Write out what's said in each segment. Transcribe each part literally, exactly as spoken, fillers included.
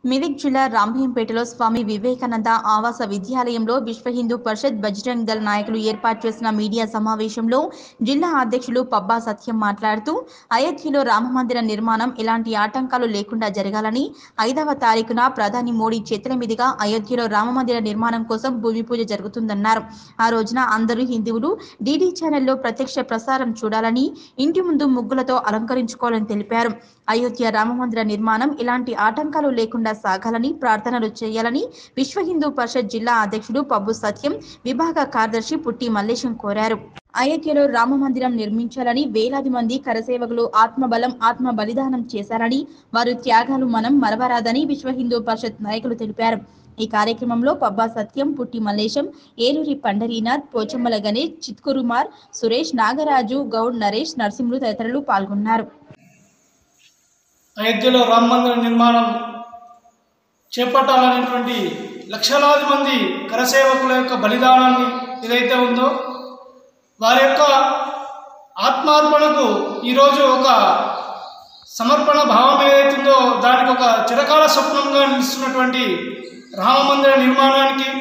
మెదక్ జిల్లా రాంభీంపేటలో స్వామి వివేకానంద ఆవాస విద్యాలయంలో విశ్వ హిందూ పరిషత్ బజరంగ్ దళ్ నాయకులు ఏర్పాటు చేసిన మీడియా సమావేశంలో జిల్లా అధ్యక్షులు పబ్బా సత్యం మాట్లాడుతూ అయోధ్యలో రామమందిర నిర్మాణం ఎలాంటి ఆటంకాలు లేకుండా జరగాలని ఐదవ తారీఖున ప్రధాని మోడీ చేతుల మీదుగా అయోధ్యలో రామమందిర నిర్మాణం కోసం భూమి పూజ జరుగుతుందన్నారు. ఆ రోజున అందరూ హిందువులు డీడీ ఛానల్లో ప్రత్యక్ష ప్రసారం చూడాలని, ఇంటి ముందు ముగ్గులతో అలంకరించుకోవాలని తెలిపారు. అయోధ్య రామమందిర నిర్మాణం ఎలాంటి ఆటంకాలు లేకుండా సాగాలని ప్రార్థనలు చేయాలని విశ్వ హిందూ పరిషత్ జిల్లా అధ్యక్షుడు పబ్బు సత్యం, విభాగ కార్యదర్శి పుట్టి మల్లేశం కోరారు. అయోధ్యలో రామ మందిరం నిర్మించాలని వేలాది మంది కరసేవకులు ఆత్మబలం ఆత్మ బలిదానం చేశారని, వారి త్యాగాలు మనం మరవరాదని విశ్వ హిందూ పరిషత్ నాయకులు తెలిపారు. ఈ కార్యక్రమంలో పబ్బా సత్యం, పుట్టి మల్లేశం, ఏలూరి పండరీనాథ్, పోచమ్మల గణేష్, చిత్కురుమార్, సురేష్, నాగరాజు, గౌడ్, నరేష్, నరసింహులు తదితరులు పాల్గొన్నారు. అయోధ్యలో రామ మందిర నిర్మాణం చేపట్టాలనేటువంటి లక్షలాది మంది కరసేవకుల యొక్క బలిదానాన్ని ఏదైతే ఉందో వారి యొక్క ఆత్మార్పణకు ఈరోజు ఒక సమర్పణ భావం ఏదైతుందో దానికి ఒక చిరకాల స్వప్నంగా నిలుస్తున్నటువంటి రామమందిర నిర్మాణానికి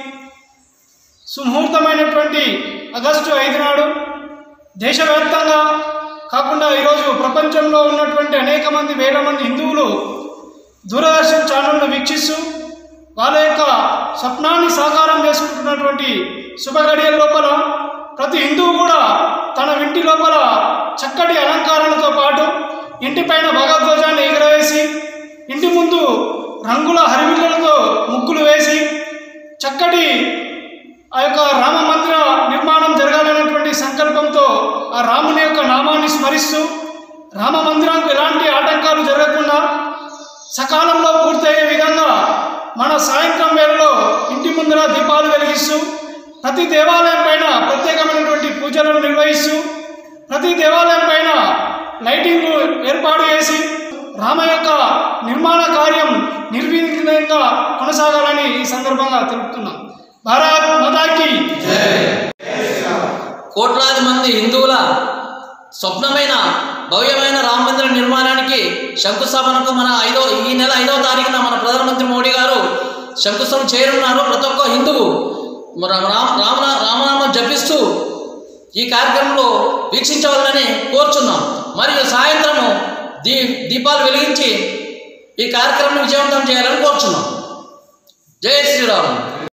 సుముహూర్తమైనటువంటి ఆగస్టు ఐదు నాడు దేశవ్యాప్తంగా కాకుండా ఈరోజు ప్రపంచంలో ఉన్నటువంటి అనేక మంది వేల మంది హిందువులు దూరదర్శన్ ఛానల్ను వీక్షిస్తూ వాళ్ళ యొక్క స్వప్నాన్ని సాకారం చేసుకుంటున్నటువంటి శుభగడియల లోపల ప్రతి హిందువు కూడా తన ఇంటి లోపల చక్కటి అలంకారాలతో పాటు ఇంటిపైన భగవద్ధ్వజాన్ని ఎగురవేసి ఇంటి ముందు రంగుల హరివిల్లలతో ముగ్గులు వేసి చక్కటి ఆ యొక్క రామ మందిర నిర్మాణం జరగాలనేటువంటి సంకల్పంతో ఆ రాముని యొక్క నామాన్ని స్మరిస్తూ రామ మందిరానికి ఎలాంటి ఆటంకాలు జరగకుండా సకాలంలో పూర్తయ్యే విధంగా మన సాయంత్రం వేళలో ఇంటి ముందర దీపాలు వెలిగిస్తూ ప్రతి దేవాలయం పైన ప్రత్యేకమైనటువంటి పూజలను నిర్వహిస్తూ ప్రతి దేవాలయం పైన లైటింగ్ ఏర్పాటు చేసి రామ యొక్క నిర్మాణ కార్యం నిర్విఘ్నంగా కొనసాగాలని ఈ సందర్భంగా తెలుపుతున్నాం. భారత్ మాతాకి కోట్లాది మంది హిందువుల స్వప్నమైన భవ్యమైన రామ మందిర నిర్మాణానికి శంకుస్థాపనకు మన ఐదో ఈ నెల ఐదవ తారీఖున మన ప్రధానమంత్రి మోడీ గారు శంకుస్థాపన చేయనున్నారు. ప్రతి ఒక్క హిందువు రామ రామ రామనామం జపిస్తూ ఈ కార్యక్రమంలో వీక్షించవాలని కోరుచున్నాం. మరియు సాయంత్రము దీ దీపాలు వెలిగించి ఈ కార్యక్రమం విజయవంతం చేయాలని కోరుచున్నాం. జై శ్రీరామ్.